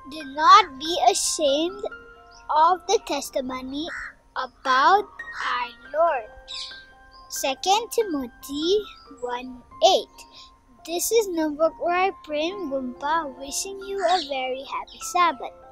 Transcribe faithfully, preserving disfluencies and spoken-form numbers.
Do not be ashamed of the testimony about our Lord. Second Timothy one eight. This is Nubukrai Prem Gumpa wishing you a very happy Sabbath.